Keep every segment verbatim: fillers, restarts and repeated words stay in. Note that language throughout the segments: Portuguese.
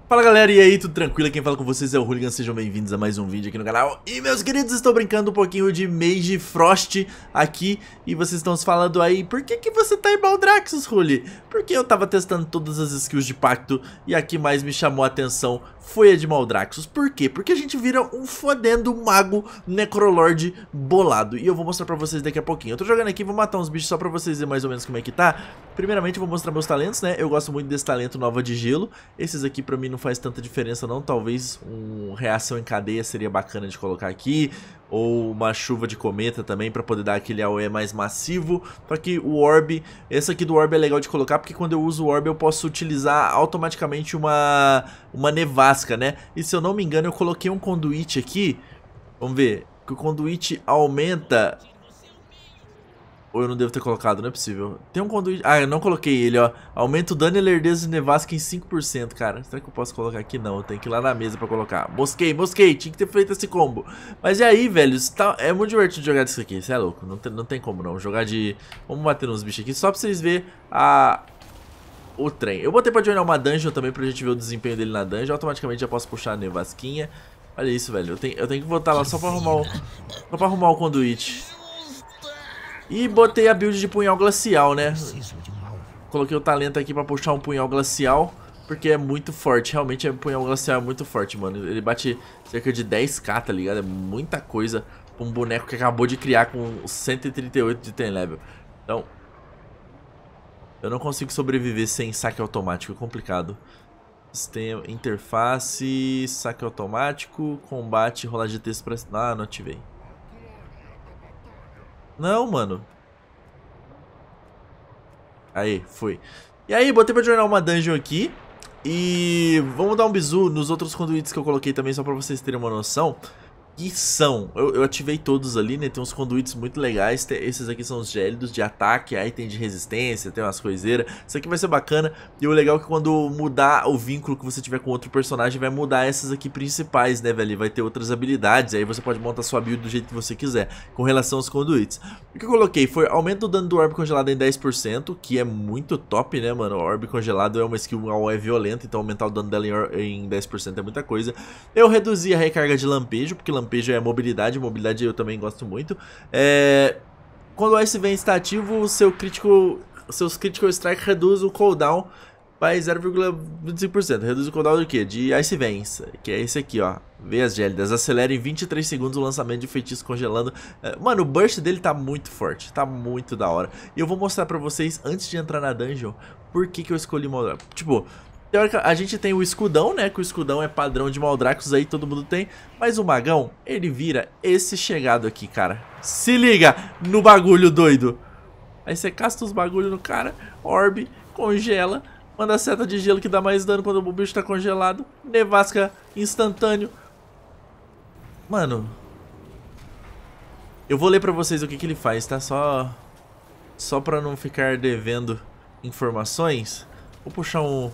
Fala galera, e aí, tudo tranquilo? Quem fala com vocês é o Hooligan, sejam bem-vindos a mais um vídeo aqui no canal. E meus queridos, estou brincando um pouquinho de Mage Frost aqui. E vocês estão se falando aí, por que que você tá em Maldraxxus, Hooli? Porque eu tava testando todas as skills de pacto e a que mais me chamou a atenção foi a de Maldraxxus. Por quê? Porque a gente vira um fodendo mago Necrolord bolado. E eu vou mostrar pra vocês daqui a pouquinho. Eu tô jogando aqui, vou matar uns bichos só pra vocês verem mais ou menos como é que tá. Primeiramente eu vou mostrar meus talentos, né? Eu gosto muito desse talento Nova de Gelo. Esses aqui pra mim não faz tanta diferença não. Talvez um reação em cadeia seria bacana de colocar aqui. Ou uma chuva de cometa também pra poder dar aquele A O E mais massivo. Só que o Orb, esse aqui do Orb é legal de colocar porque quando eu uso o Orb eu posso utilizar automaticamente uma, uma nevasca, né? E se eu não me engano eu coloquei um conduíte aqui. Vamos ver, que o conduíte aumenta... Ou eu não devo ter colocado, não é possível. Tem um conduíte... Ah, eu não coloquei ele, ó. Aumenta o dano e lerdeza de nevasca em cinco por cento, cara. Será que eu posso colocar aqui? Não, eu tenho que ir lá na mesa pra colocar. Mosquei, mosquei. Tinha que ter feito esse combo. Mas e aí, velho? Tá... É muito divertido jogar disso aqui. Você é louco. Não tem, não tem como, não. Jogar de... Vamos bater nos bichos aqui. Só pra vocês verem a... o trem. Eu botei pra joinar uma dungeon também pra gente ver o desempenho dele na dungeon. Automaticamente já posso puxar a nevasquinha. Olha isso, velho. Eu tenho, eu tenho que voltar lá só pra arrumar o... Só pra arrumar o conduíte. E botei a build de punhal glacial, né? Coloquei o talento aqui pra puxar um punhal glacial, porque é muito forte. Realmente, o punhal glacial é muito forte, mano. Ele bate cerca de dez k, tá ligado? É muita coisa pra um boneco que acabou de criar com cento e trinta e oito de ten level. Então, eu não consigo sobreviver sem saque automático. É complicado. Sistema, interface, saque automático, combate, rolar de texto pra... Ah, não ativei. Não, mano. Aí, foi. E aí, botei pra joinar uma dungeon aqui. E vamos dar um bizu nos outros conduítes que eu coloquei também, só pra vocês terem uma noção. Que são, eu, eu ativei todos ali, né, tem uns conduítes muito legais, tem, esses aqui são os gélidos de ataque, aí tem de resistência, tem umas coiseiras, isso aqui vai ser bacana. E o legal é que quando mudar o vínculo que você tiver com outro personagem, vai mudar essas aqui principais, né, velho, vai ter outras habilidades, aí você pode montar sua build do jeito que você quiser, com relação aos conduítes. O que eu coloquei foi aumento do dano do orb congelado em dez por cento, que é muito top, né, mano, o orb congelado é uma skill A O E violenta, então aumentar o dano dela em, em dez por cento é muita coisa. Eu reduzi a recarga de lampejo, porque lampejo Lampejo é mobilidade, mobilidade eu também gosto muito. É... Quando o Ice Vein está ativo, o seu critical, seus Critical Strike reduz o cooldown para zero vírgula vinte e cinco por cento. Reduz o cooldown do quê? De Ice Veins, que é esse aqui, ó. Veias gélidas. Acelera em vinte e três segundos o lançamento de feitiço congelando. Mano, o burst dele tá muito forte, tá muito da hora. E eu vou mostrar pra vocês, antes de entrar na dungeon, por que que eu escolhi Maldraxxus. Tipo... Teórica, a gente tem o escudão, né, que o escudão é padrão de Maldraxxus aí, todo mundo tem. Mas o magão, ele vira esse chegado aqui, cara. Se liga no bagulho doido. Aí você casta os bagulhos no cara, orb, congela, manda seta de gelo que dá mais dano quando o bicho tá congelado, nevasca instantâneo. Mano, eu vou ler pra vocês o que que ele faz, tá? Só, só pra não ficar devendo informações. Vou puxar um...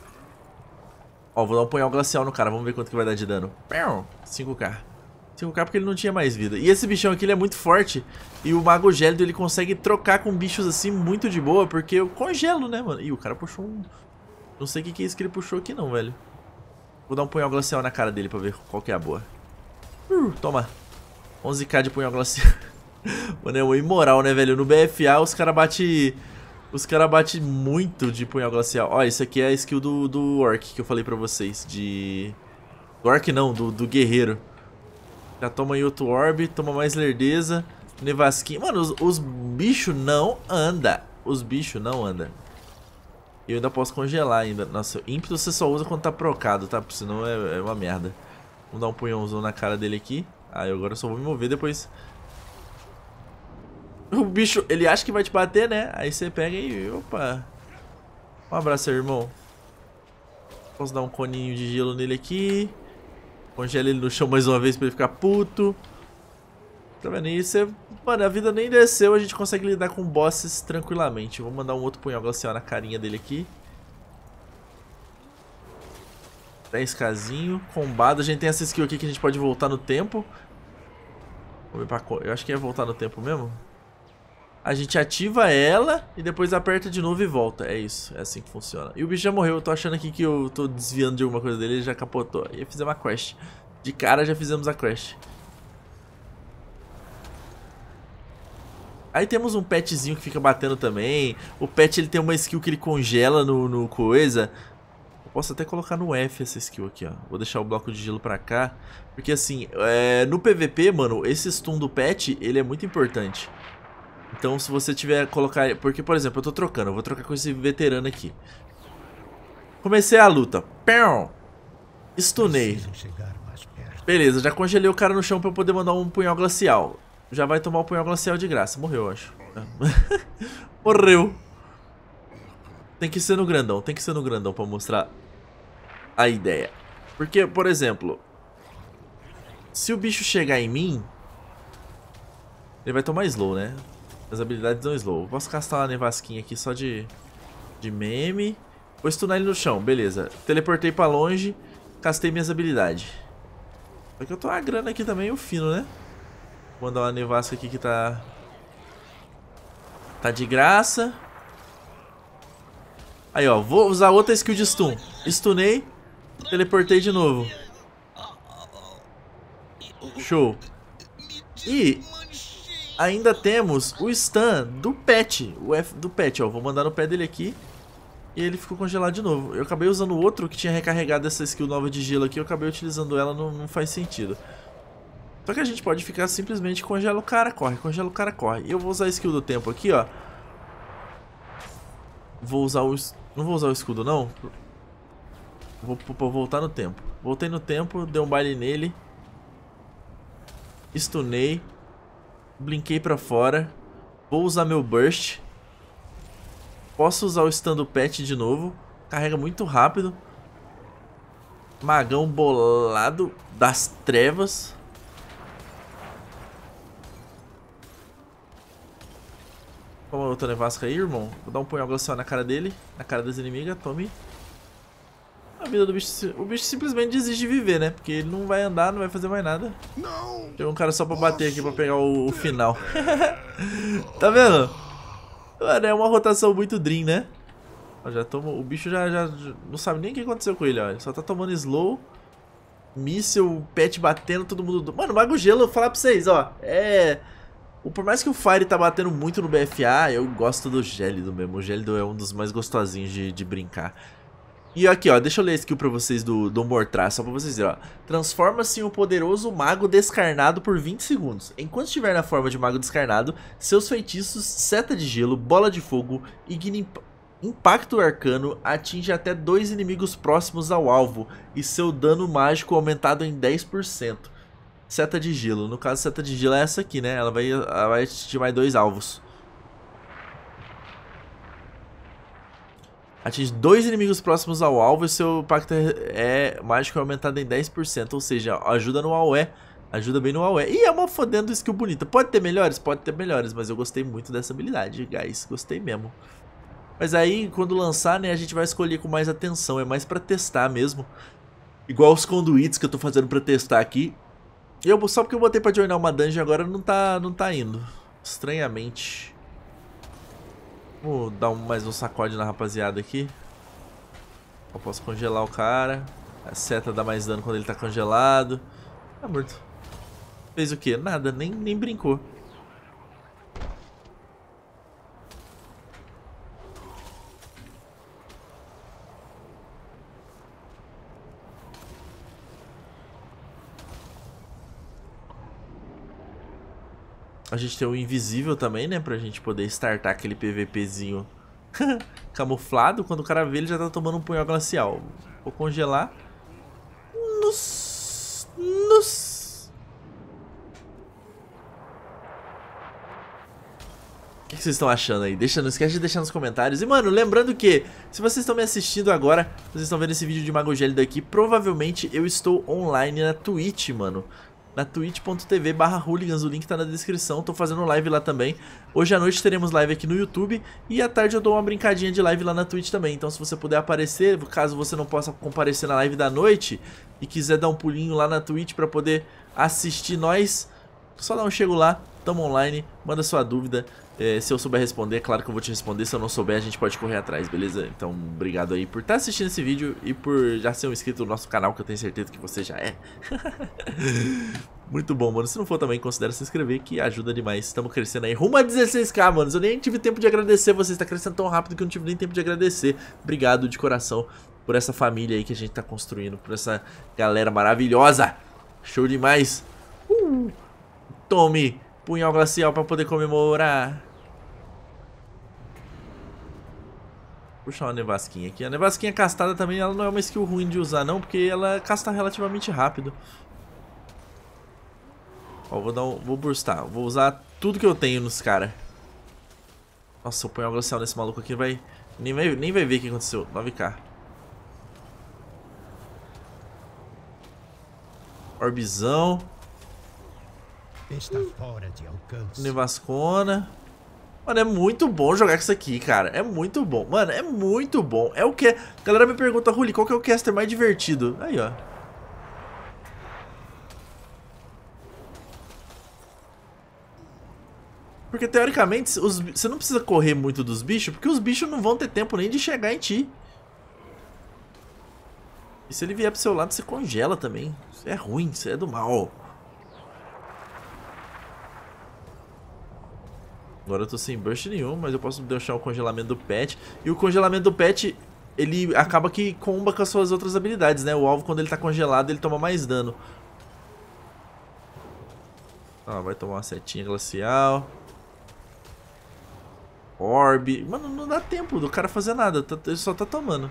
Ó, vou dar um punhal glacial no cara, vamos ver quanto que vai dar de dano. cinco k. cinco k porque ele não tinha mais vida. E esse bichão aqui, ele é muito forte. E o Mago Gélido, ele consegue trocar com bichos assim muito de boa, porque eu congelo, né, mano? Ih, o cara puxou um... Não sei o que que é isso que ele puxou aqui não, velho. Vou dar um punhal glacial na cara dele pra ver qual que é a boa. Uh, toma. onze k de punhal glacial. Mano, é uma imoral, né, velho? No B F A, os caras batem... Os caras batem muito de punhal glacial. Ó, isso aqui é a skill do, do Orc que eu falei pra vocês. De... Do Orc não, do, do Guerreiro. Já toma aí outro Orb, toma mais lerdeza. Nevasquinha. Mano, os, os bichos não andam. Os bichos não andam. E eu ainda posso congelar ainda. Nossa, ímpeto você só usa quando tá procado, tá? Porque senão é, é uma merda. Vamos dar um punhãozão na cara dele aqui. Ah, eu agora só vou me mover depois... O bicho, ele acha que vai te bater, né? Aí você pega e... Opa! Um abraço, irmão. Posso dar um coninho de gelo nele aqui. Congela ele no chão mais uma vez pra ele ficar puto. Tá vendo? E você... Mano, a vida nem desceu. A gente consegue lidar com bosses tranquilamente. Vou mandar um outro punhal glacial na carinha dele aqui. dez kzinho. Combado. A gente tem essa skill aqui que a gente pode voltar no tempo. Vamos ver pra... Eu acho que é voltar no tempo mesmo. A gente ativa ela e depois aperta de novo e volta. É isso, é assim que funciona. E o bicho já morreu, eu tô achando aqui que eu tô desviando de alguma coisa dele, ele já capotou. E fizemos a quest. De cara já fizemos a quest. Aí temos um petzinho que fica batendo também. O pet ele tem uma skill que ele congela no, no coisa. Eu posso até colocar no F essa skill aqui, ó. Vou deixar o bloco de gelo pra cá. Porque assim, é, no P V P, mano, esse stun do pet, ele é muito importante. Então se você tiver colocar... Porque, por exemplo, eu tô trocando. Eu vou trocar com esse veterano aqui. Comecei a luta. Pão! Stunei. Beleza, já congelei o cara no chão pra eu poder mandar um punhal glacial. Já vai tomar o punhal glacial de graça. Morreu, eu acho. Morreu. Tem que ser no grandão. Tem que ser no grandão pra mostrar a ideia. Porque, por exemplo, se o bicho chegar em mim, ele vai tomar slow, né? As habilidades dão slow. Posso castar uma nevasquinha aqui só de, de meme. Vou stunar ele no chão, beleza. Teleportei pra longe. Castei minhas habilidades. Só que eu tô a grana aqui também, o fino, né? Vou mandar uma nevasca aqui que tá... Tá de graça. Aí, ó. Vou usar outra skill de stun. Stunei. Teleportei de novo. Show. E... ainda temos o stun do pet. O F do pet, ó. Vou mandar no pé dele aqui. E ele ficou congelado de novo. Eu acabei usando o outro que tinha recarregado essa skill nova de gelo aqui. Eu acabei utilizando ela, não, não faz sentido. Só que a gente pode ficar simplesmente congela o cara, corre, congela o cara, corre. E eu vou usar a skill do tempo aqui, ó. Vou usar o... Não vou usar o escudo, não. Vou, vou voltar no tempo. Voltei no tempo, dei um baile nele. Stunei. Blinkei pra fora. Vou usar meu burst. Posso usar o stun do pet de novo. Carrega muito rápido. Magão bolado das trevas. Toma outra nevasca aí, irmão. Vou dar um punhal glacial na cara dele. Na cara das inimigas. Tome. A vida do bicho... O bicho simplesmente desiste de viver, né? Porque ele não vai andar, não vai fazer mais nada. Tem um cara só pra bater aqui pra pegar o, o final. Tá vendo? Mano, é uma rotação muito dream, né? Ó, já toma... O bicho já, já, já não sabe nem o que aconteceu com ele, ó. Ele só tá tomando slow. Míssel, pet batendo, todo mundo... Mano, Mago Gelo, eu vou falar pra vocês, ó. É... Por mais que o Fire tá batendo muito no B F A, eu gosto do Gélido mesmo. O Gélido é um dos mais gostosinhos de, de brincar. E aqui, ó, deixa eu ler a skill pra vocês do, do Mortrar, só pra vocês verem, ó. Transforma-se em um poderoso mago descarnado por vinte segundos. Enquanto estiver na forma de mago descarnado, seus feitiços, seta de gelo, bola de fogo, igni... impacto arcano atinge até dois inimigos próximos ao alvo e seu dano mágico aumentado em dez por cento. Seta de gelo, no caso seta de gelo é essa aqui, né? Ela vai, ela vai atingir mais dois alvos. Atinge dois inimigos próximos ao alvo e seu impacto é, é mágico é aumentado em dez por cento. Ou seja, ajuda no A O E. Ajuda bem no A O E. E é uma fodendo skill bonita. Pode ter melhores? Pode ter melhores. Mas eu gostei muito dessa habilidade, guys. Gostei mesmo. Mas aí, quando lançar, né, a gente vai escolher com mais atenção. É mais pra testar mesmo. Igual os conduits que eu tô fazendo pra testar aqui. Eu, só porque eu botei pra joinar uma dungeon agora não tá, não tá indo. Estranhamente. Vou dar um, mais um sacode na rapaziada aqui. Eu posso congelar o cara. A seta dá mais dano quando ele tá congelado. Tá morto. Fez o quê? Nada, nem, nem brincou. A gente tem o invisível também, né? Pra gente poder startar aquele PVPzinho camuflado. Quando o cara vê, ele já tá tomando um punhal glacial. Vou congelar. Nos... Nos... O que vocês estão achando aí? Deixa, não esquece de deixar nos comentários. E, mano, lembrando que, se vocês estão me assistindo agora, vocês estão vendo esse vídeo de Mago Gélido aqui, provavelmente eu estou online na Twitch, mano. Na twitch ponto tv barra hooligans, o link tá na descrição, tô fazendo live lá também. Hoje à noite teremos live aqui no YouTube e à tarde eu dou uma brincadinha de live lá na Twitch também. Então se você puder aparecer, caso você não possa comparecer na live da noite e quiser dar um pulinho lá na Twitch pra poder assistir nós, só dá um chego lá tamo online, manda sua dúvida. É, se eu souber responder, é claro que eu vou te responder. Se eu não souber, a gente pode correr atrás, beleza? Então, obrigado aí por estar assistindo esse vídeo e por já ser um inscrito no nosso canal, que eu tenho certeza que você já é. Muito bom, mano. Se não for também, considera se inscrever, que ajuda demais. Estamos crescendo aí rumo a dezesseis K, mano. Eu nem tive tempo de agradecer você. Está crescendo tão rápido que eu não tive nem tempo de agradecer. Obrigado de coração por essa família aí que a gente tá construindo, por essa galera maravilhosa. Show demais. Uh, tome punhal glacial pra poder comemorar. Puxar uma nevasquinha aqui. A nevasquinha castada também, ela não é uma skill ruim de usar não, porque ela casta relativamente rápido. Ó, vou dar um, vou burstar, vou usar tudo que eu tenho nos caras. Nossa, eu ponho o glacial nesse maluco aqui, vai nem, vai nem vai ver o que aconteceu. nove K. Orbizão. Está fora de alcance. Nevascona. Mano, é muito bom jogar com isso aqui, cara. É muito bom. Mano, é muito bom. É o que... A galera me pergunta, Ruli, qual que é o caster mais divertido? Aí, ó. Porque, teoricamente, os... você não precisa correr muito dos bichos, porque os bichos não vão ter tempo nem de chegar em ti. E se ele vier pro seu lado, você congela também. Isso é ruim, isso é do mal. Agora eu tô sem burst nenhum, mas eu posso deixar o congelamento do pet. E o congelamento do pet, ele acaba que comba com as suas outras habilidades, né? O alvo, quando ele tá congelado, ele toma mais dano. Ah, vai tomar uma setinha glacial. Orb. Mano, não dá tempo do cara fazer nada, ele só tá tomando.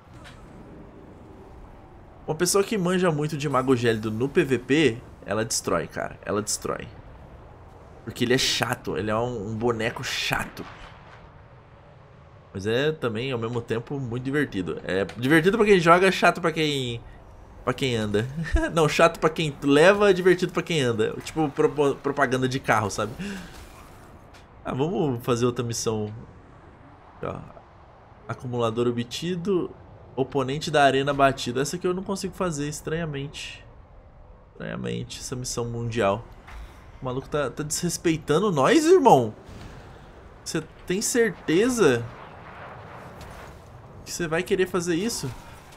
Uma pessoa que manja muito de mago gélido no P V P, ela destrói, cara. Ela destrói. Porque ele é chato, ele é um, um boneco chato. Mas é também, ao mesmo tempo, muito divertido. É divertido pra quem joga, chato pra quem pra quem anda. Não, chato pra quem leva, divertido pra quem anda. Tipo pro, propaganda de carro, sabe? Ah, vamos fazer outra missão. Ó. Acumulador obtido, oponente da arena batido. Essa aqui eu não consigo fazer, estranhamente. Estranhamente, essa missão mundial. O maluco tá, tá desrespeitando nós, irmão. Você tem certeza que você vai querer fazer isso?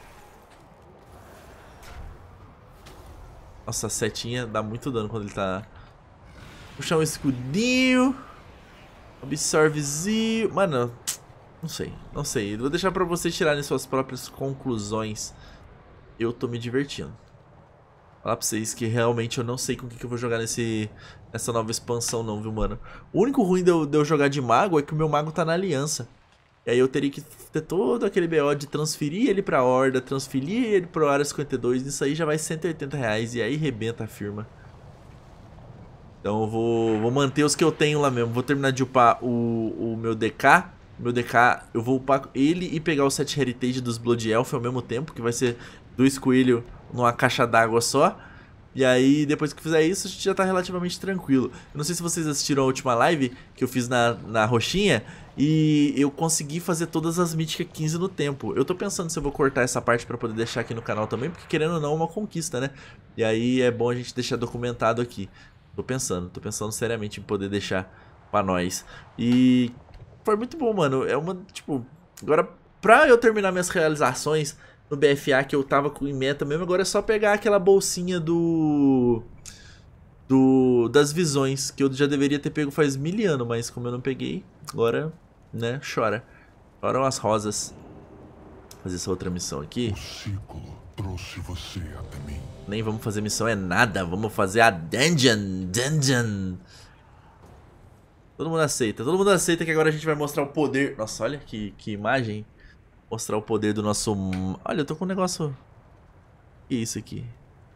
Nossa, a setinha dá muito dano quando ele tá... Puxar um escudinho. Absorvezinho. Mano, não sei, não sei. Vou deixar pra vocês tirarem suas próprias conclusões. Eu tô me divertindo. Falar pra vocês que realmente eu não sei com o que, que eu vou jogar nesse, nessa nova expansão não, viu, mano? O único ruim de eu, de eu jogar de mago é que o meu mago tá na aliança. E aí eu teria que ter todo aquele B O de transferir ele pra Horda, transferir ele pro Área cinquenta e dois. Isso aí já vai cento e oitenta reais e aí rebenta a firma. Então eu vou, vou manter os que eu tenho lá mesmo. Vou terminar de upar o, o meu D K. Meu D K, eu vou upar ele e pegar o set Heritage dos Blood Elf ao mesmo tempo, que vai ser dois coelhos numa caixa d'água só. E aí, depois que fizer isso, a gente já tá relativamente tranquilo. Eu não sei se vocês assistiram a última live que eu fiz na, na roxinha. E eu consegui fazer todas as míticas quinze no tempo. Eu tô pensando se eu vou cortar essa parte pra poder deixar aqui no canal também, porque querendo ou não é uma conquista, né? E aí é bom a gente deixar documentado aqui. Tô pensando, tô pensando seriamente em poder deixar pra nós. E foi muito bom, mano. É uma, tipo... Agora, pra eu terminar minhas realizações no B F A que eu tava com em meta mesmo, agora é só pegar aquela bolsinha do... do das visões, que eu já deveria ter pego faz mil anos, mas como eu não peguei, agora, né, chora. Choram as rosas. Vou fazer essa outra missão aqui. O ciclo trouxe você até mim. Nem vamos fazer missão é nada, vamos fazer a dungeon, dungeon. Todo mundo aceita, todo mundo aceita que agora a gente vai mostrar o poder. Nossa, olha que, que imagem. Mostrar o poder do nosso... Olha, eu tô com um negócio... Que é isso aqui?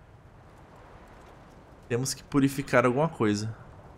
Temos que purificar alguma coisa.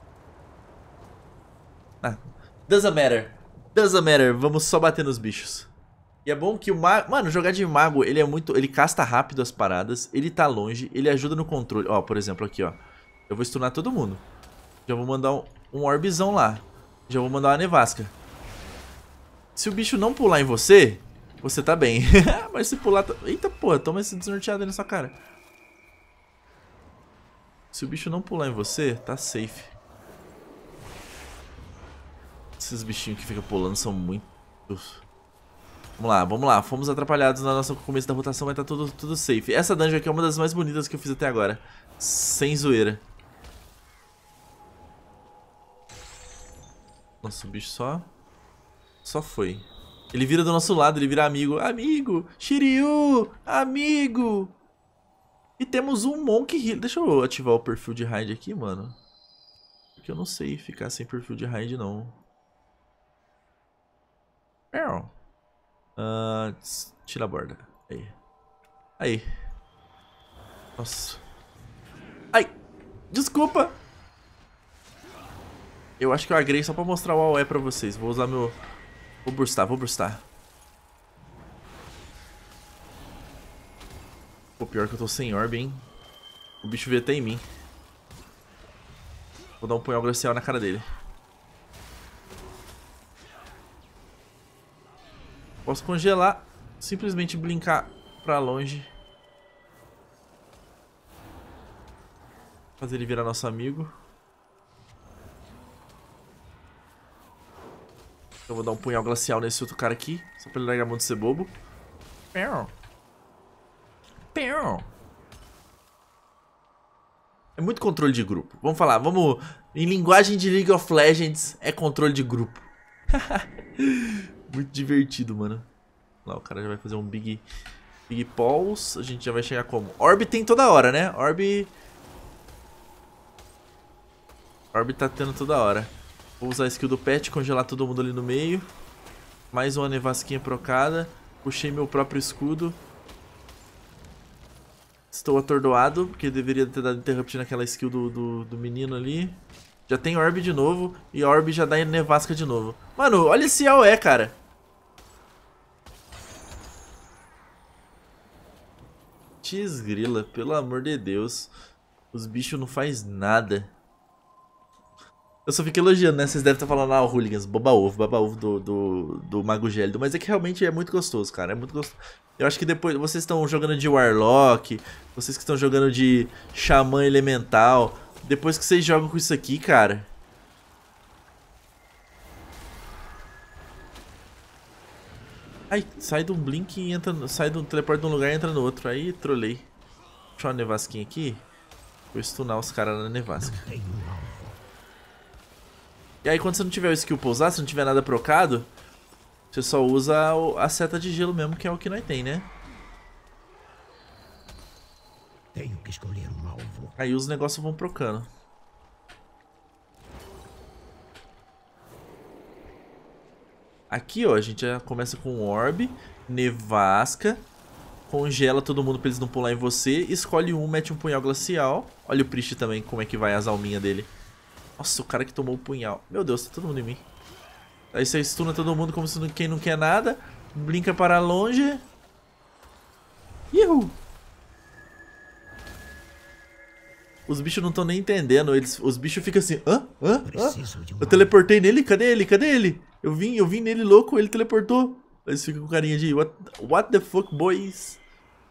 Ah, doesn't matter. Doesn't matter, vamos só bater nos bichos. E é bom que o mago... Mano, jogar de mago, ele é muito... Ele casta rápido as paradas, ele tá longe, ele ajuda no controle. Ó, por exemplo, aqui, ó. Eu vou stunar todo mundo. Já vou mandar um, um orbzão lá. Já vou mandar uma nevasca. Se o bicho não pular em você, você tá bem. Mas se pular... Eita, porra, toma esse desnorteado aí na sua cara. Se o bicho não pular em você, tá safe. Esses bichinhos que ficam pulando são muito... Vamos lá, vamos lá. Fomos atrapalhados no nosso começo da rotação, mas tá tudo, tudo safe. Essa dungeon aqui é uma das mais bonitas que eu fiz até agora. Sem zoeira. Nossa, o bicho só... Só foi. Ele vira do nosso lado, ele vira amigo. Amigo! Shiryu! Amigo! E temos um Monk Healer. Deixa eu ativar o perfil de raid aqui, mano. Porque eu não sei ficar sem perfil de raid, não. Uh, tira a borda. Aí. Aí. Nossa. Ai! Desculpa! Eu acho que eu agrei só pra mostrar o A O E pra vocês. Vou usar meu... Vou burstar, vou burstar. Pô, pior que eu tô sem orb, hein? O bicho veio até em mim. Vou dar um punhal glacial na cara dele. Posso congelar, simplesmente brincar pra longe. Fazer ele virar nosso amigo. Eu vou dar um punhal glacial nesse outro cara aqui, só pra ele largar a mão de ser bobo. É muito controle de grupo. Vamos falar, vamos... Em linguagem de League of Legends, é controle de grupo. Muito divertido, mano. Lá, o cara já vai fazer um Big... Big Pulse. A gente já vai chegar como? Orb tem toda hora, né? Orb... Orb tá tendo toda hora. Vou usar a skill do pet, congelar todo mundo ali no meio. Mais uma nevasquinha procada. Puxei meu próprio escudo. Estou atordoado, porque deveria ter dado interrupt naquela skill do, do, do menino ali. Já tem Orb de novo, e Orb já dá nevasca de novo. Mano, olha esse A O E, cara. Desgrila, pelo amor de Deus. Os bichos não faz nada. Eu só fico elogiando, né? Vocês devem estar falando, ah, o Hooligans, boba ovo, baba ovo do, do, do Mago Gélido. Mas é que realmente é muito gostoso, cara. É muito gostoso. Eu acho que depois, vocês estão jogando de Warlock, vocês que estão jogando de Xamã Elemental, depois que vocês jogam com isso aqui, cara... Ai, sai de um blink e entra, sai do teleporte de um lugar e entra no outro. Aí, trolei. Deixa uma nevasquinha aqui. Vou stunar os caras na nevasca. E aí, quando você não tiver o skill pousar, se não tiver nada procado, você só usa a seta de gelo mesmo, que é o que nós tem, né? Tenho que escolher um alvo. Aí os negócios vão procando. Aqui, ó, a gente já começa com Orb, Nevasca, congela todo mundo pra eles não pular em você, escolhe um, mete um punhal glacial. Olha o Priest também, como é que vai as alminhas dele. Nossa, o cara que tomou o punhal. Meu Deus, tá todo mundo em mim. Aí você stuna todo mundo como se quem não quer nada. Brinca para longe. Ihu! Os bichos não estão nem entendendo. Eles, os bichos ficam assim, hã? Hã? Hã? Eu teleportei nele? Cadê ele? Cadê ele? Eu vim, eu vim nele louco, ele teleportou. Eles ficam com carinha de what, what the fuck, boys?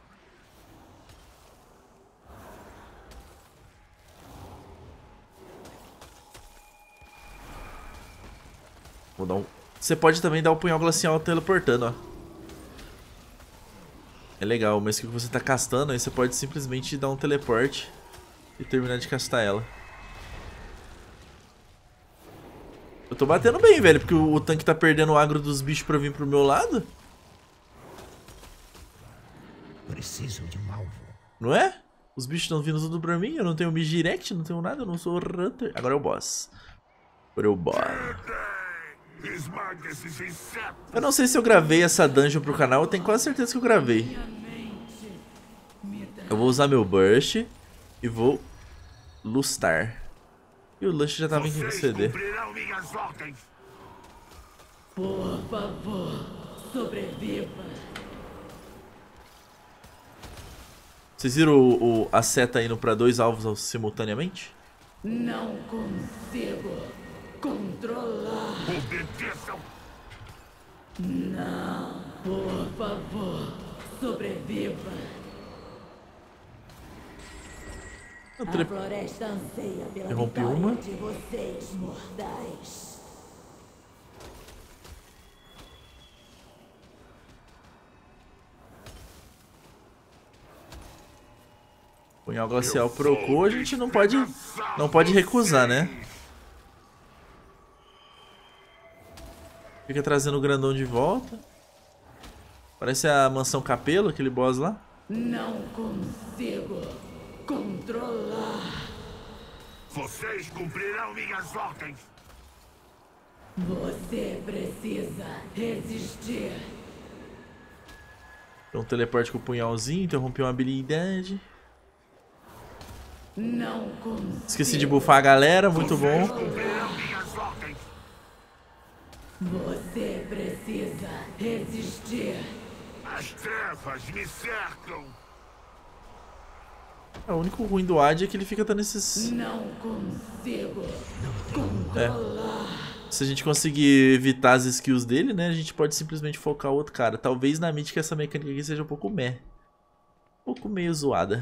Vou dar um... Você pode também dar o punhal glacial teleportando, ó. É legal, mas que você tá castando, aí você pode simplesmente dar um teleporte e terminar de castar ela. Eu tô batendo bem, velho, porque o, o tanque tá perdendo o agro dos bichos pra vir pro meu lado. Preciso de um alvo. Não é? Os bichos estão vindo tudo pra mim, eu não tenho Misdirect, não tenho nada, eu não sou o Hunter. Agora é o boss. Agora é o boss. Eu não sei se eu gravei essa dungeon pro canal, eu tenho quase certeza que eu gravei. Eu vou usar meu Burst e vou lustar. E o Lush já tava em C D. Por favor, sobreviva. Vocês viram o, o, a seta indo pra dois alvos simultaneamente? Não consigo controlar. Obedeçam! Não, por favor, sobreviva. A floresta anseia pela Interrompi vitória uma. de vocês, mortais. Punhal glacial procou, a gente não pode, não pode recusar, né? Fica trazendo o grandão de volta. Parece a mansão Capelo, aquele boss lá. Não consigo controlar. Vocês cumprirão minhas ordens. Você precisa resistir. Então teleporte com o punhalzinho, interrompeu uma habilidade. Não consigo. Esqueci de buffar a galera, muito bom. Cumprirão minhas ordens. Você precisa resistir. As trevas me cercam. É, o único ruim do Ad é que ele fica dando esses... Não consigo controlar. Se a gente conseguir evitar as skills dele, né, a gente pode simplesmente focar o outro cara. Talvez na Mythic essa mecânica aqui seja um pouco meh. Um pouco meio zoada.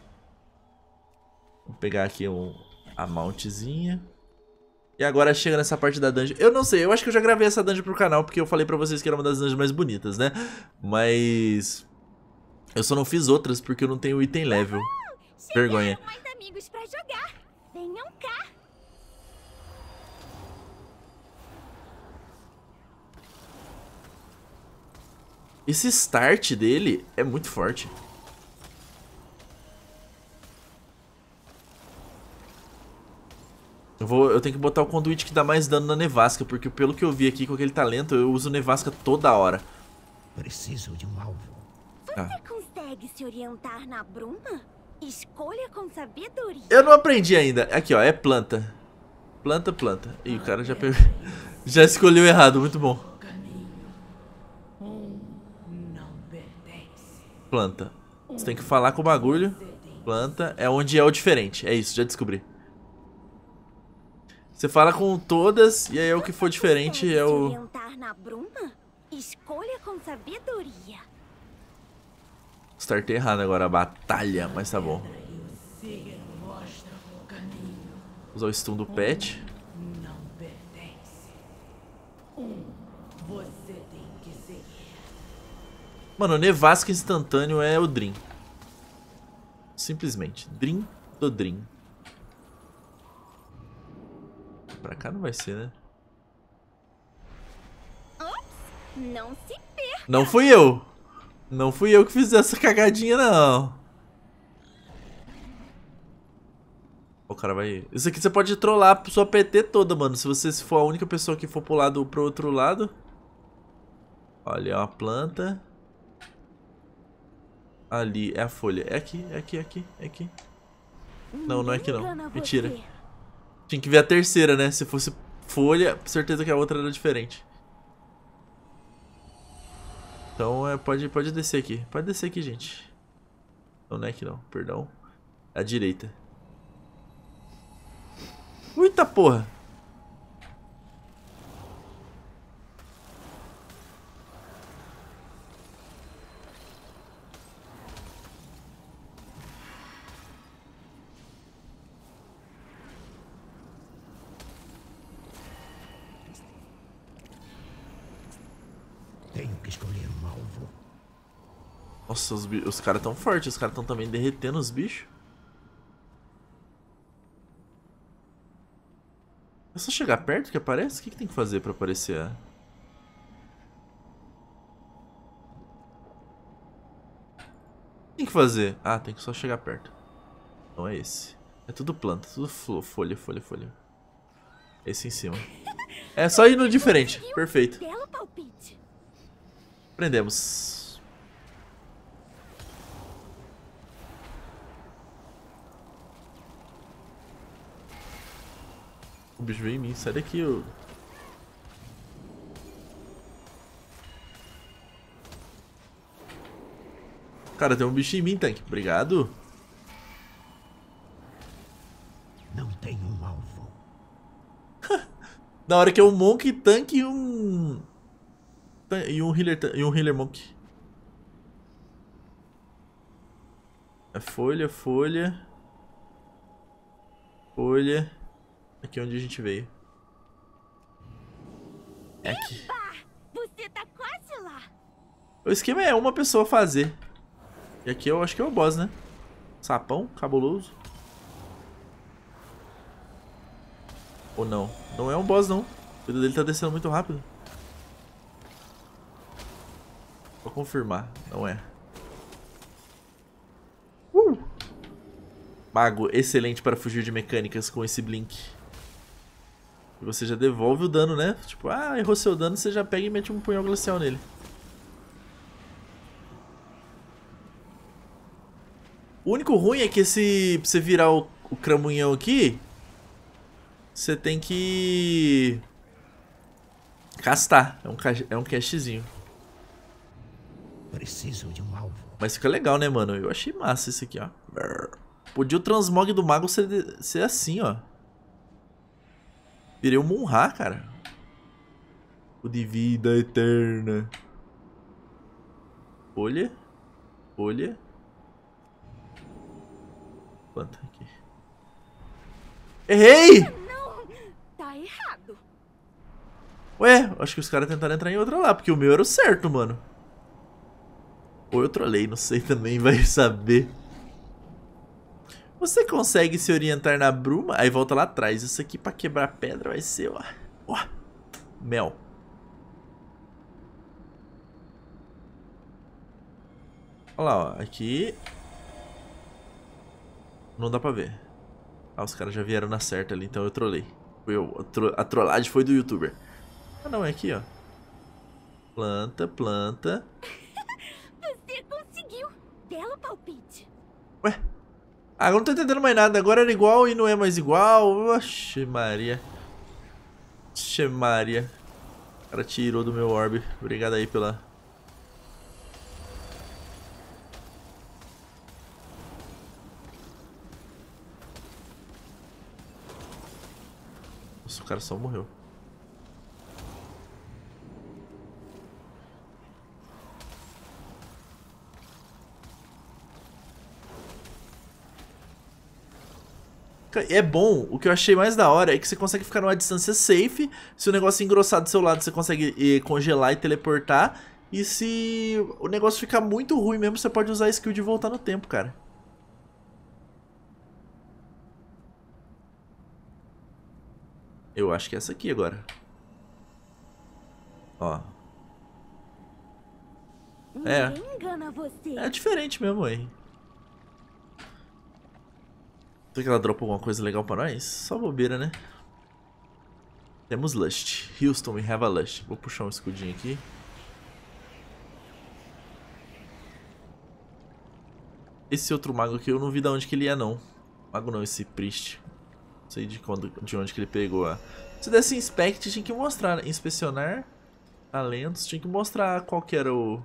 Vou pegar aqui um, a mountzinha. E agora chega nessa parte da dungeon. Eu não sei, eu acho que eu já gravei essa dungeon pro canal, porque eu falei pra vocês que era uma das dungeons mais bonitas, né? Mas... eu só não fiz outras porque eu não tenho item level. Vergonha. Mais amigos pra jogar. Venham cá. Esse start dele é muito forte. Eu, vou, eu tenho que botar o conduíte que dá mais dano na nevasca, porque pelo que eu vi aqui com aquele talento, eu uso nevasca toda hora. Preciso de um alvo. Você Ah. consegue se orientar na bruma? Escolha com sabedoria. Eu não aprendi ainda. Aqui, ó, é planta. Planta, planta. Ih, o cara já pegou. Já escolheu errado, muito bom. Caminho. Um não pertence. Planta. Você tem que falar com o bagulho. Planta é onde é o diferente. É isso, já descobri. Você fala com todas e aí o que for diferente é Se o... orientar na bruma? Escolha com sabedoria. Startei errado agora a batalha, mas tá bom. Siga mostra o caminho. Usar o stun do pet. Não pertence. Um você tem que seguir. Mano, o nevasca instantâneo é o Dream. Simplesmente. Dream do Dream. Pra cá não vai ser, né? Não se perca. Não fui eu. Não fui eu que fiz essa cagadinha, não. O cara vai... Isso aqui você pode trollar a sua P T toda, mano. Se você for a única pessoa que for pro lado pro outro lado. Olha, é uma planta. Ali é a folha. É aqui, é aqui, é aqui, é aqui. Não, não é aqui não. Engana você. Mentira. Tinha que ver a terceira, né? Se fosse folha, certeza que a outra era diferente. Então é, pode, pode descer aqui. Pode descer aqui, gente. Não, não é aqui não, perdão. À direita. Eita porra. Tenho que escolher um alvo. Nossa, os, bi- os caras tão fortes. Os caras tão também derretendo os bichos. É só chegar perto que aparece? O que, que tem que fazer pra aparecer? a- O que tem que fazer? Ah, tem que só chegar perto. Não é esse. É tudo planta, tudo flo- folha, folha, folha. Esse em cima. É só ir no diferente. Perfeito. Belo palpite. Prendemos. O bicho veio em mim, sai daqui, ô. Cara, tem um bicho em mim, tanque. Obrigado. Não tenho um alvo. Da hora que é um Monk tanque e um... tan- E um healer, tan- e um healer Monk. É folha, folha. Folha. Aqui é onde a gente veio. É aqui. Você tá quase lá. O esquema é uma pessoa fazer. E aqui eu acho que é o boss, né? Sapão cabuloso. Ou não? Não é um boss, não. O vida dele tá descendo muito rápido. Vou confirmar. Não é. Uh! Mago, excelente para fugir de mecânicas com esse blink. E você já devolve o dano, né? Tipo, ah, errou seu dano, você já pega e mete um punhal glacial nele. O único ruim é que esse, pra você virar o, o cramunhão aqui, você tem que castar. É um, é um cashzinho. Preciso de um alvo. Mas fica legal, né, mano? Eu achei massa esse aqui, ó. Podia o transmog do mago ser, ser assim, ó. Virei um Munra, cara. O de vida eterna. Folha. Folha. Planta aqui. Errei! Não, tá errado. Ué, acho que os caras tentaram entrar em outra lá, porque o meu era o certo, mano. Ou eu trolei, não sei também, vai saber. Você consegue se orientar na bruma? Aí volta lá atrás. Isso aqui pra quebrar pedra vai ser, ó. Ó. Mel. Olha lá, ó. Aqui. Não dá pra ver. Ah, os caras já vieram na certa ali, então eu trolei. Foi eu. A, tro a trollagem foi do youtuber. Ah, não, é aqui, ó. Planta, planta. Você conseguiu. Belo palpite. Ué? Ah, agora não tô entendendo mais nada. Agora era igual e não é mais igual. Oxe, Maria. Oxe, Maria. O cara tirou do meu orb. Obrigado aí pela... Nossa, o cara só morreu. É bom, o que eu achei mais da hora é que você consegue ficar numa distância safe. Se o negócio engrossar do seu lado, você consegue eh, congelar e teleportar. E se o negócio ficar muito ruim mesmo, você pode usar a skill de voltar no tempo, cara. Eu acho que é essa aqui agora. Ó. É. Ninguém engana você. É diferente mesmo aí. Será que ela dropa alguma coisa legal pra nós? Só bobeira, né? Temos Lust. Houston, we have a Lust. Vou puxar um escudinho aqui. Esse outro mago aqui eu não vi de onde que ele é, não. Mago não, esse Priest. Não sei de, quando, de onde que ele pegou. Ó. Se desse Inspect, tinha que mostrar, né? Inspecionar talentos. Tinha que mostrar qual que era o...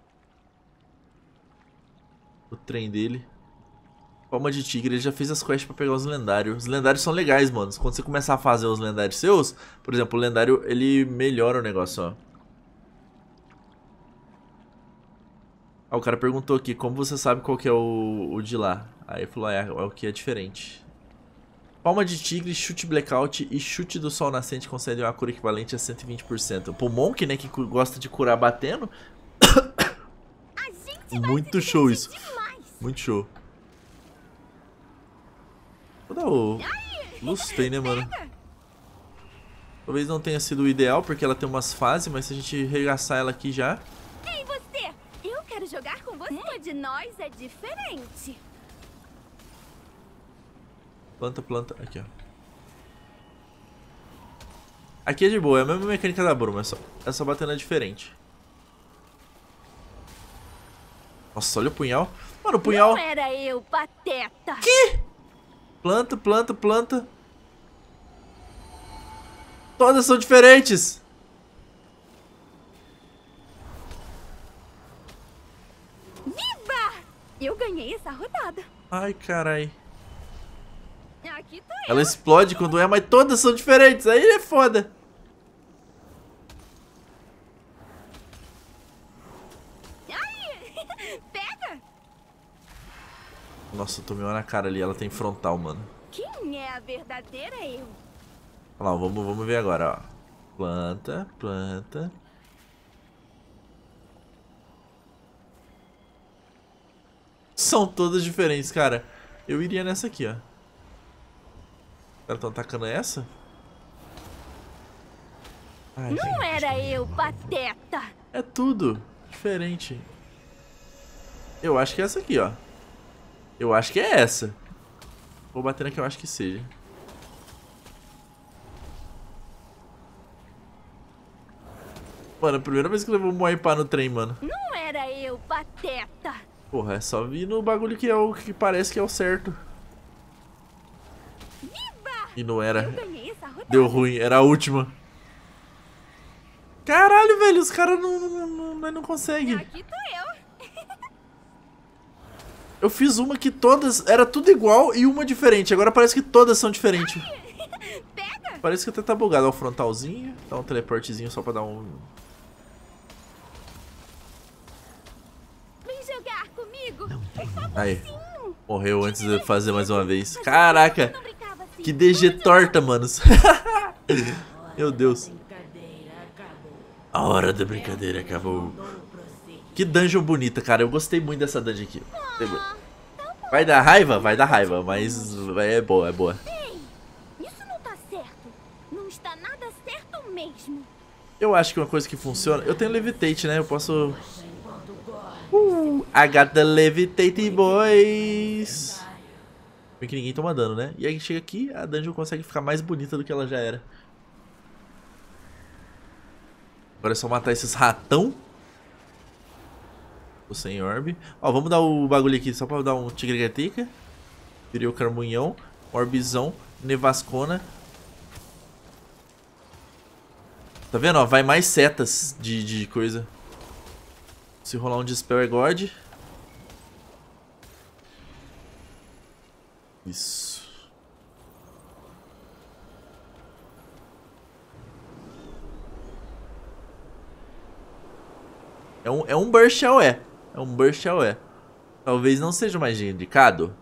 O trem dele. Palma de Tigre, ele já fez as quests pra pegar os lendários. Os lendários são legais, mano. Quando você começar a fazer os lendários seus, por exemplo, o lendário, ele melhora o negócio, ó. Ah, o cara perguntou aqui, como você sabe qual que é o, o de lá? Aí ele falou, ah, é, é o que é diferente. Palma de Tigre, chute blackout e chute do sol nascente concedem uma cura equivalente a cento e vinte por cento. Pro Monk, né, que gosta de curar batendo. A gente Muito show isso. Demais. Muito show. Vou dar o Lustei, né, mano? Talvez não tenha sido o ideal, porque ela tem umas fases, mas se a gente regaçar ela aqui já... Ei, você! Eu quero jogar com você. Uma de nós é diferente. Planta, planta. Aqui, ó. Aqui é de boa, é a mesma mecânica da bruma, é só, é só batendo é diferente. Nossa, olha o punhal. Mano, o punhal... Não era eu, pateta. Que? Planta, planta, planta. Todas são diferentes. Viva! Eu ganhei essa rodada. Ai, carai. Aqui tô Ela explode quando é, mas todas são diferentes. Aí é foda. Ai! Pega! Nossa, eu tomei uma na cara ali. Ela tem frontal, mano. Quem é a verdadeira eu? Olha lá, vamos, vamos ver agora, ó. Planta, planta. São todas diferentes, cara. Eu iria nessa aqui, ó. Os caras estão atacando essa? Ai, Não era eu, pateta! é tudo diferente. Eu acho que é essa aqui, ó. Eu acho que é essa. Vou bater na que eu acho que seja. Mano, a primeira vez que levou um wipear no trem, mano. Não era eu, pateta! Porra, é só vir no bagulho que é o que parece que é o certo. Viva! E não era. Eu ganhei essa rodada. Deu ruim, era a última. Caralho, velho, os caras não, não, não, não, não conseguem. Aqui tô eu. Eu fiz uma que todas era tudo igual e uma diferente. Agora parece que todas são diferentes. Pega! Parece que até tá bugado. Ó, o frontalzinho. Dá um teleportezinho só pra dar um... Vem jogar comigo. Aí. Morreu antes de fazer mais uma vez. Caraca. Que D G torta, manos. Meu Deus. A hora da brincadeira acabou. Que dungeon bonita, cara. Eu gostei muito dessa dungeon aqui. Vai dar raiva? Vai dar raiva, mas é boa, é boa. Ei, isso não tá certo. Não está nada certo mesmo. Eu acho que uma coisa que funciona... Eu tenho Levitate, né? Eu posso... Uh, I got the Levitate, boys. Bem que ninguém toma dano, né? E aí chega aqui, a dungeon consegue ficar mais bonita do que ela já era. Agora é só matar esses ratão. Tô sem orb. Ó, vamos dar o bagulho aqui só pra dar um tigregateca. Virei o carmunhão. Orbizão. Nevascona. Tá vendo, ó? Vai mais setas de, de coisa. Se rolar um Dispel é God. Isso. É um, é um Burst A O E. É um Burst A O E. Talvez não seja mais indicado.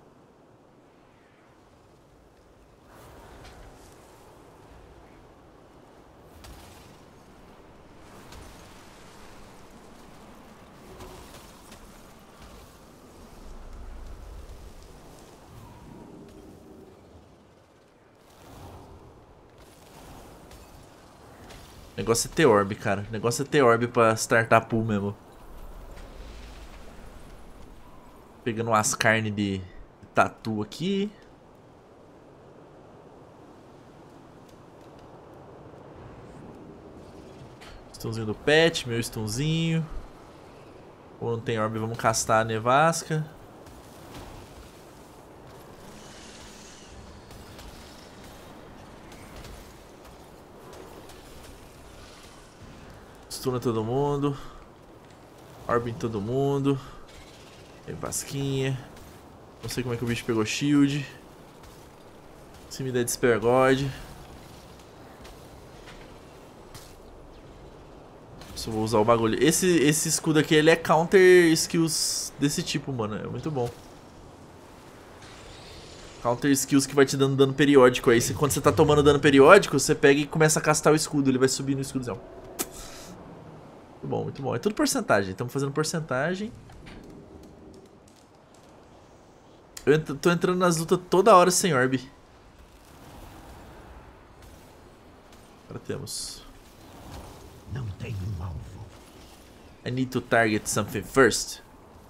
O negócio é ter orb, cara. O negócio é ter orb pra startar pool mesmo. Pegando umas carnes de, de tatu aqui. Stunzinho do pet, meu stunzinho. Como não tem orb, vamos castar a nevasca. Stuna todo mundo. Orb em todo mundo. Tem vasquinha. Não sei como é que o bicho pegou shield. Se me der Despair God. Só vou usar o bagulho. Esse, esse escudo aqui, ele é counter skills desse tipo, mano. É muito bom. Counter skills que vai te dando dano periódico. Aí você, quando você tá tomando dano periódico, você pega e começa a castar o escudo. Ele vai subir no escudozão. Muito bom, muito bom. É tudo porcentagem. Estamos fazendo porcentagem. Eu ent tô entrando nas lutas toda hora sem orb. Agora temos. Não tem um alvo. I need to target something first.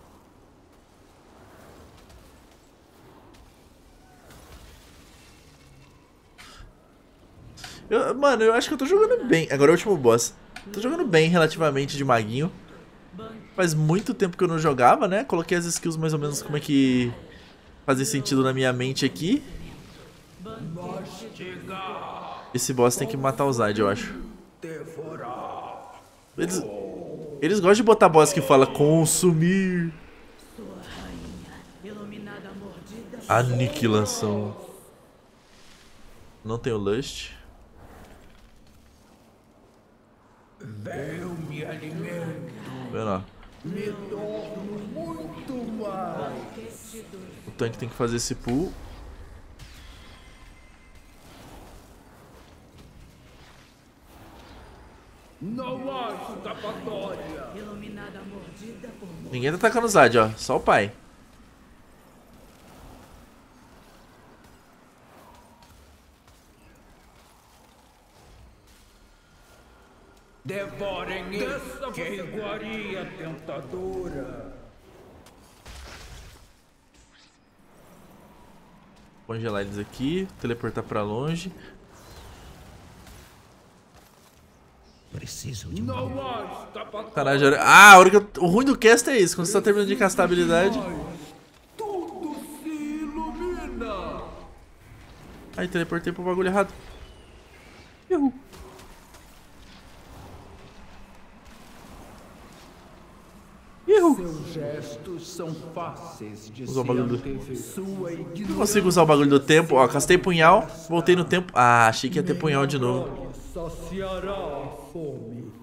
Eu, mano, eu acho que eu tô jogando bem. Agora é o último boss. Tô jogando bem relativamente de maguinho. Faz muito tempo que eu não jogava, né? Coloquei as skills mais ou menos como é que fazem sentido na minha mente aqui. Esse boss tem que matar o Zaid, eu acho. Eles, eles gostam de botar boss que fala consumir. Aniquilação. Não tem o Lust. Eu me alimento. Vendo, ó. Me torno muito mais. O tanque tem que fazer esse pull. Não há escapatória. Ninguém tá atacando o Zaid, ó. Só o pai. Devorem essa que iguaria tentadora. Congelar eles aqui, teleportar pra longe. Preciso de Não há escapatória. Caralho, já... Ah, a hora que eu... o ruim do cast é isso, quando você tá terminando de castar a habilidade. Tudo se ilumina. Aí, teleportei pro bagulho errado. Uhul. Uhul. Seus gestos são fáceis de Usar o se bagulho do- antever. Sua Não ignorância consigo usar o bagulho do tempo. Ó, castei punhal, voltei no tempo. Ah, achei que ia ter punhal de novo. saciará a fome.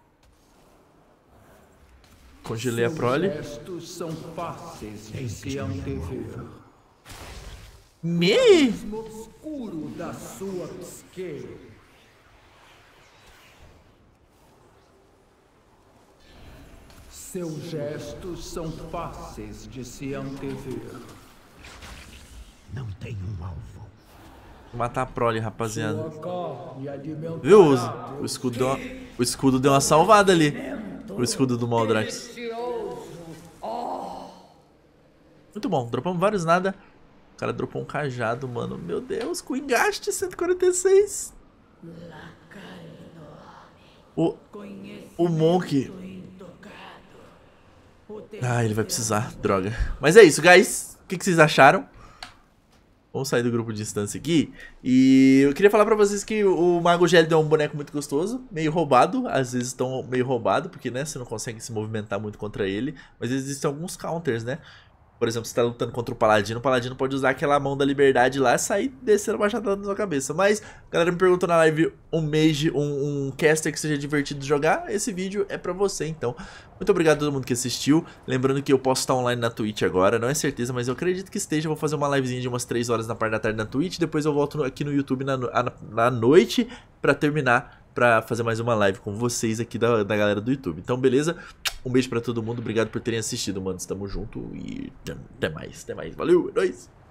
Congelei a Seus prole. gestos são fáceis de se antever. Me? No obscuro da sua psique. Seus gestos são fáceis de se antever. Não tem um alvo. Vou matar a prole, rapaziada. Sua carne alimentará Viu, Uzi? O escudo, deu uma... o escudo deu uma salvada ali. O escudo do Maldrax. Muito bom, dropamos vários nada. O cara dropou um cajado, mano. Meu Deus, com engaste cento e quarenta e seis. O, o Monk. Ah, ele vai precisar, droga. Mas é isso, guys. O que, que vocês acharam? Vamos sair do grupo de instância aqui. E eu queria falar pra vocês que o Mago Gélido é um boneco muito gostoso. Meio roubado, às vezes estão meio roubado, porque né, você não consegue se movimentar muito contra ele. Mas existem alguns counters, né? Por exemplo, você tá lutando contra o Paladino, o Paladino pode usar aquela mão da liberdade lá e sair descendo machadada na sua cabeça. Mas, a galera me perguntou na live um mage, um, um caster que seja divertido de jogar. Esse vídeo é pra você, então. Muito obrigado a todo mundo que assistiu. Lembrando que eu posso estar online na Twitch agora, não é certeza, mas eu acredito que esteja. Eu vou fazer uma livezinha de umas três horas na parte da tarde na Twitch. Depois eu volto aqui no YouTube na, na, na noite pra terminar, pra fazer mais uma live com vocês aqui da, da galera do YouTube. Então, beleza? Um beijo pra todo mundo, obrigado por terem assistido, mano. Tamo junto e até mais, até mais. Valeu, é nóis!